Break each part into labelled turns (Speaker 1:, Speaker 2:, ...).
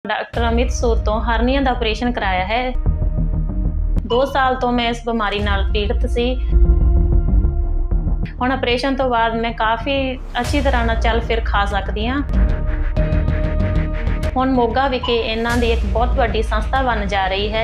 Speaker 1: Doctor Amit सूद तो hernia का operation कराया है। 2 साल तो मैं इस बीमारी नाल पीड़ित सी। हुण ऑपरेशन तो बाद मैं काफ़ी अच्छी तरह नाल चल फिर खा सकदी हाँ। हुण मोगा विखे इन्हां दी एक बहुत वड्डी संस्था बन जा रही है।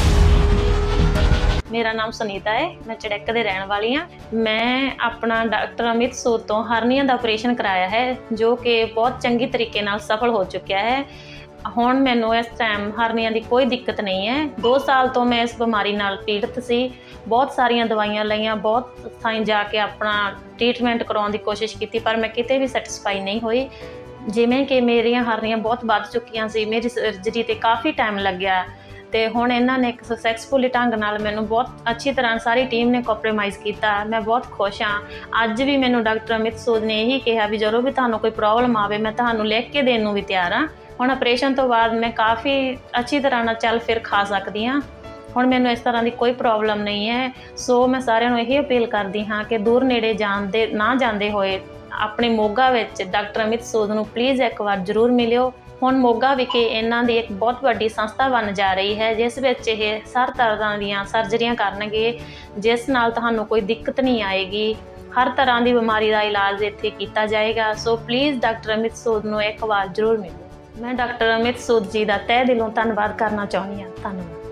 Speaker 1: मेरा नाम सुनीता है, मैं चड़ैक दे रहण वाली हाँ। मैं अपना डॉक्टर अमित सूद तो हरनिया का ऑपरेशन कराया है, जो कि बहुत चंगी तरीके नाल सफल हो चुका है। हुण मैनूं इस टाइम हरनिया की कोई दिक्कत नहीं है। 2 साल तो मैं इस बीमारी नाल पीड़ित सी। बहुत सारियां दवाइयां लईयां, बहुत थाई जाके अपना ट्रीटमेंट करवाउण दी कोशिश की, पर मैं किते भी सैटिस्फाई नहीं हुई। जिवें कि मेरियां हरनियां बहुत वध चुकियां सी, मेरी सर्जरी ते काफ़ी टाइम लग्या ते हुण इन्हां ने एक सक्सैसफुली ढंग नाल मैनूं बहुत अच्छी तरह सारी टीम ने कॉम्प्रोमाइज़ किया। मैं बहुत खुश हाँ। अज भी मैनूं डॉक्टर अमित सूद ने यही कहा भी जदों भी तुहानूं कोई प्रॉब्लम आवे मैं तुहानूं लिख के देण नूं भी तैयार हाँ। हुण ऑपरेशन तो बाद मैं काफ़ी अच्छी तरह नाल चल फिर खा सकदी हाँ। हुण मैनूं इस तरह की कोई प्रॉब्लम नहीं है। सो मैं सारिआं नूं यही अपील करदी हाँ कि दूर नेड़े जांदे होए अपने मोगा विच डॉक्टर अमित सूद नूं प्लीज़ एक बार जरूर मिलिओ। हुण मोगा विखे इन्हां दी एक बहुत वड्डी संस्था बन जा रही है, जिस विच ये हर तरह दीआं सर्जरियां करनगे, जिस नाल तुहानूं कोई दिक्कत नहीं आएगी। हर तरह की बीमारी का इलाज इत्थे कीता जाएगा। So please doctor Amit Sood नूं एक बार जरूर मिलो। मैं डॉक्टर अमित सूद जी का तहे दिलों धन्नवाद करना चाहुंदी हाँ। धन्नवाद।